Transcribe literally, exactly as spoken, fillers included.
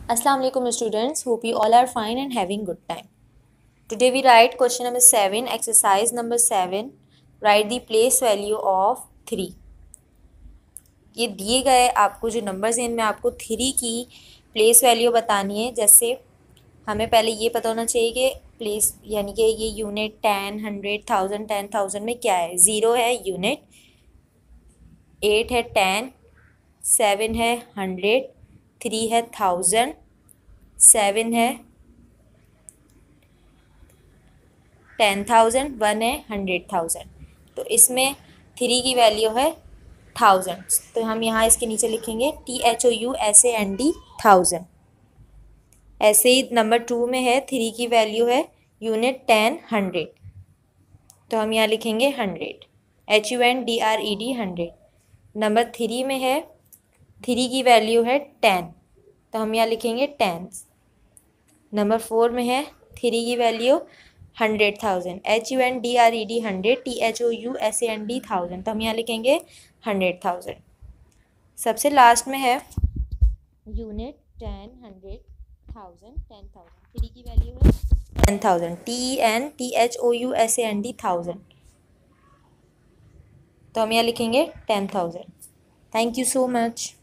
Assalamu alaikum students, hope you all are fine and having good time. Today we write question number seven, exercise number seven. Write the place value of three. ये दिए गए आपको जो numbers हैं इनमें आपको three की place value बतानी है। जैसे हमें पहले ये पता होना चाहिए कि प्लेस यानी कि ये unit ten, hundred, thousand, ten thousand में क्या है। ज़ीरो है यूनिट, एट है टेन, सेवन है हंड्रेड, थ्री है थाउजेंड, सेवन है टेन थाउजेंड, वन है हंड्रेड थाउजेंड। तो इसमें थ्री की वैल्यू है थाउजेंड, तो हम यहाँ इसके नीचे लिखेंगे T H O U S A N D thousand. ऐसे ही नंबर टू में है थ्री की वैल्यू है यूनिट टेन, हंड्रेड, तो हम यहाँ लिखेंगे hundred, H U N D R E D hundred. Number three में है थ्री की वैल्यू है टेन, तो हम यहाँ लिखेंगे टेंस। नंबर फोर में है थ्री की value hundred thousand, H U N D R E D hundred, T H O U S A N D thousand, तो हम यहाँ लिखेंगे हंड्रेड थाउजेंड। सबसे लास्ट में है unit ten, hundred, thousand, ten thousand, three की value है ten thousand, T N T H O U S A N D thousand, तो हम यहाँ लिखेंगे ten thousand. Thank you so much.